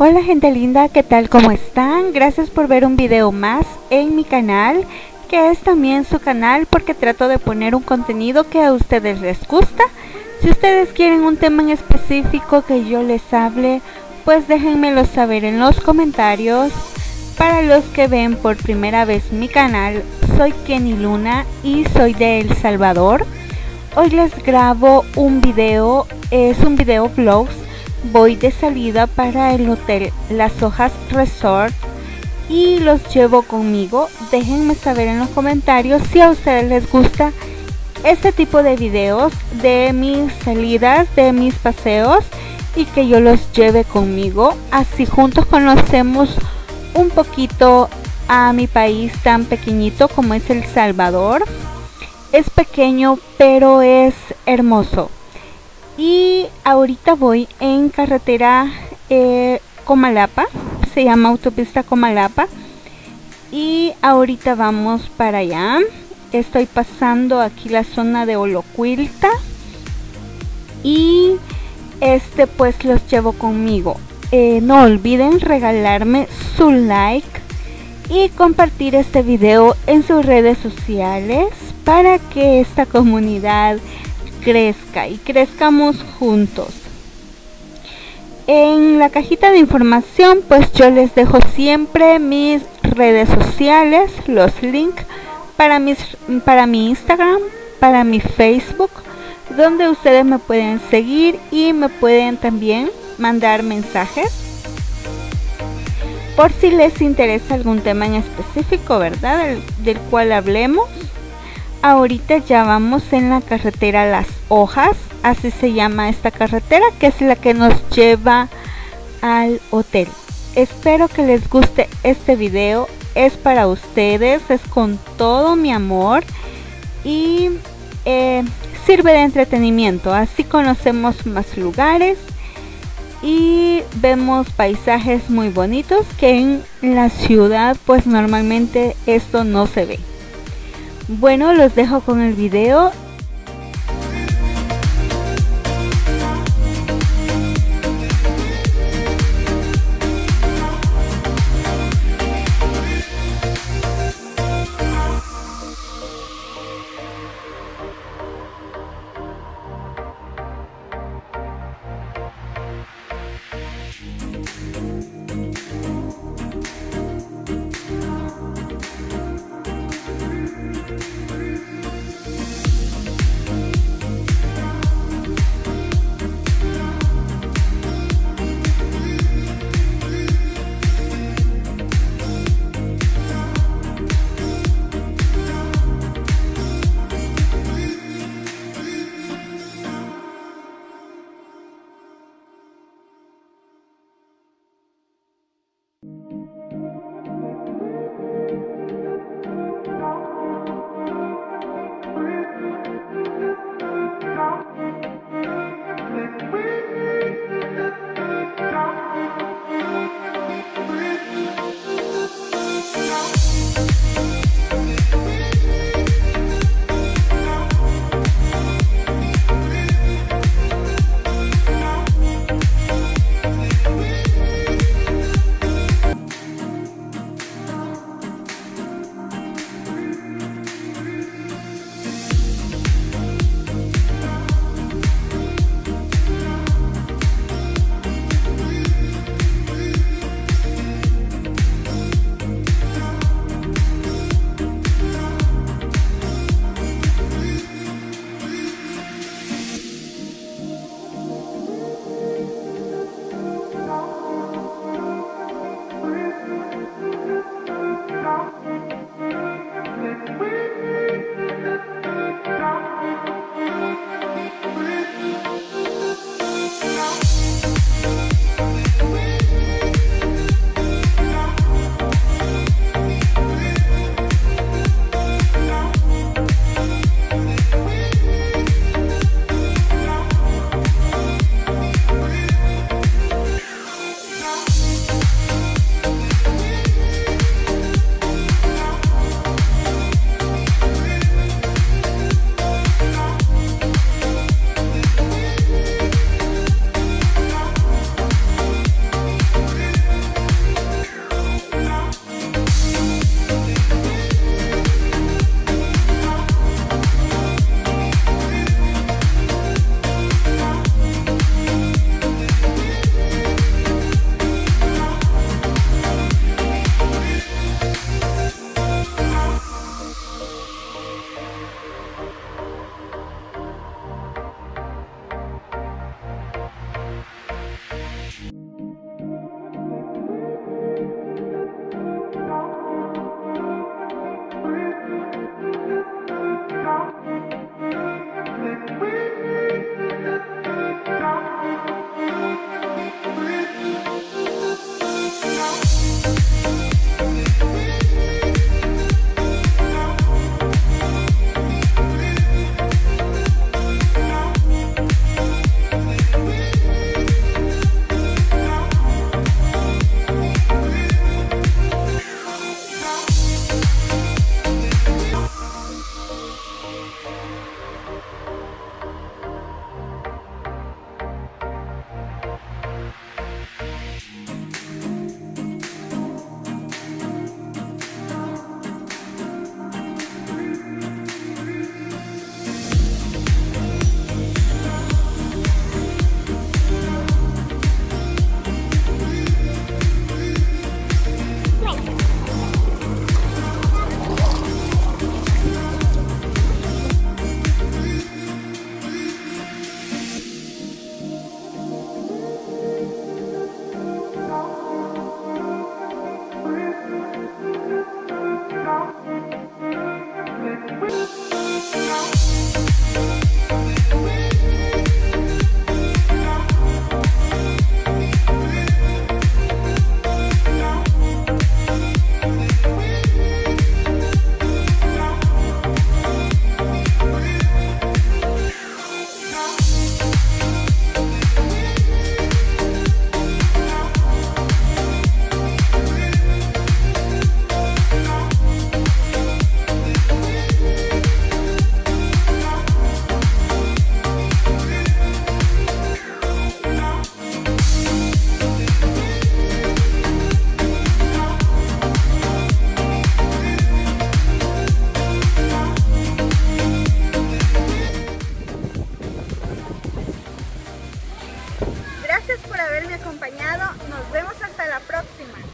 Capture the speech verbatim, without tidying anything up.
Hola gente linda, ¿qué tal? ¿Cómo están? Gracias por ver un video más en mi canal, que es también su canal porque trato de poner un contenido que a ustedes les gusta. Si ustedes quieren un tema en específico que yo les hable, pues déjenmelo saber en los comentarios. Para los que ven por primera vez mi canal, soy Kenny Luna y soy de El Salvador. Hoy les grabo un video, es un video vlogs. Voy de salida para el hotel Las Hojas Resort y los llevo conmigo. Déjenme saber en los comentarios si a ustedes les gusta este tipo de videos de mis salidas, de mis paseos, y que yo los lleve conmigo. Así juntos conocemos un poquito a mi país tan pequeñito como es El Salvador. Es pequeño pero es hermoso. Y ahorita voy en carretera eh, Comalapa, se llama autopista Comalapa, y ahorita vamos para allá. Estoy pasando aquí la zona de Olocuilta y este pues los llevo conmigo. Eh, no olviden regalarme su like y compartir este video en sus redes sociales para que esta comunidad crezca y crezcamos juntos. En la cajita de información pues yo les dejo siempre mis redes sociales, los links para mis para mi Instagram, para mi Facebook, donde ustedes me pueden seguir y me pueden también mandar mensajes por si les interesa algún tema en específico, ¿verdad? Del, del cual hablemos. Ahorita ya vamos en la carretera Las Hojas, así se llama esta carretera, que es la que nos lleva al hotel. Espero que les guste este video, es para ustedes, es con todo mi amor y eh, sirve de entretenimiento. Así conocemos más lugares y vemos paisajes muy bonitos que en la ciudad pues normalmente esto no se ve. Bueno, los dejo con el video.